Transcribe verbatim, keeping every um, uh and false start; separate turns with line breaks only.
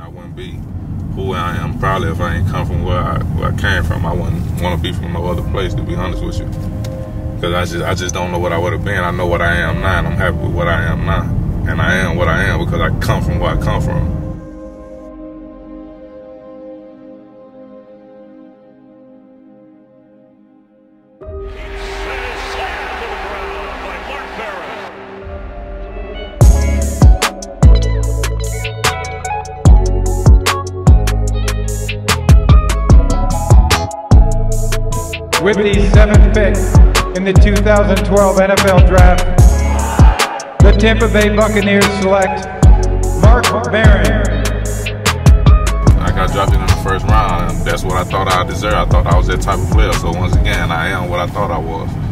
I wouldn't be who I am probably if I ain't come from where I, where I came from. I wouldn't want to be from no other place, to be honest with you. Because I just, I just don't know what I would have been. I know what I am now, and I'm happy with what I am now. And I am what I am because I come from where I come from.
With the seventh pick in the two thousand twelve N F L Draft, the Tampa Bay Buccaneers select Mark Barron.
I got drafted in the first round, and that's what I thought I deserved. I thought I was that type of player. So once again, I am what I thought I was.